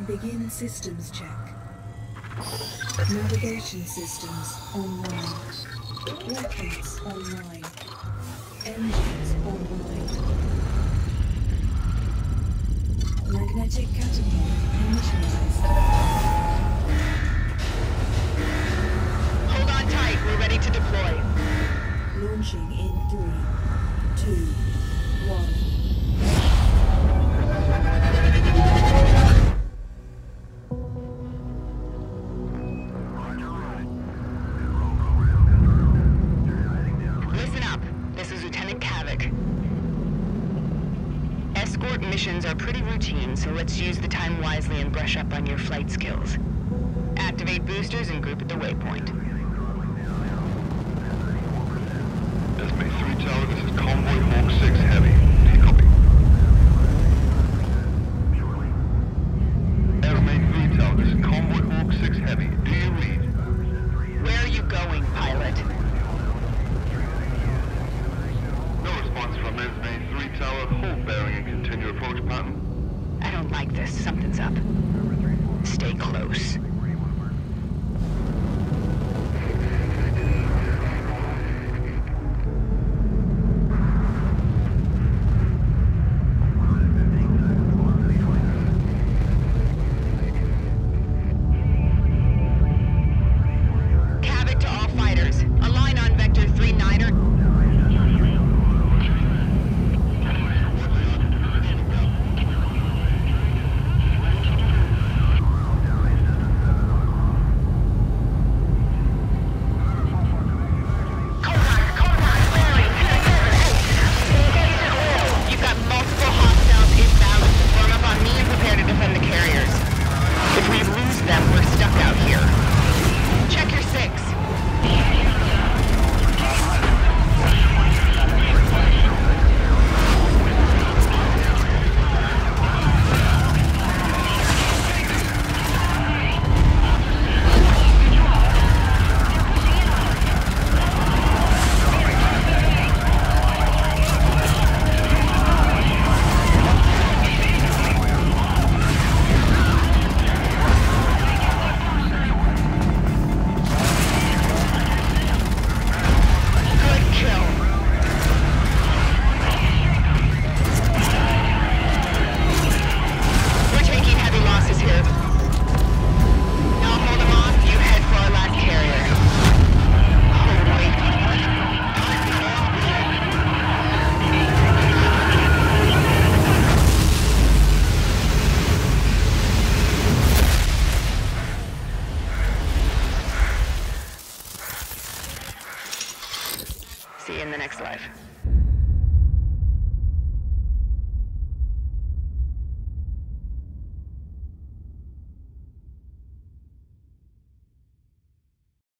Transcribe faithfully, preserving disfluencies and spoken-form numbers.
Begin systems check. Navigation systems online. Rockets online. Engines online. Magnetic catapult initialized. Hold on tight, we're ready to deploy. Launching in three, two, one. Listen up. This is Lieutenant Kavik. Escort missions are pretty routine, so let's use the time wisely and brush up on your flight skills. Activate boosters and group at the waypoint. Esme three Tower, this is Convoy Hawk six Heavy. Do you copy? Esme three Tower, this is Convoy Hawk six Heavy. Do you read? Where are you going, pilot? No response from Esme three Tower. Hold bearing and continue approach pattern. I don't like this. Something's up. Stay close. Kavik to all fighters. Align on Vector three niner. You've got multiple hostiles inbound. Form up on me and prepare to defend the carriers. If we lose them, we're stuck out here. Check your six. See you in the next life.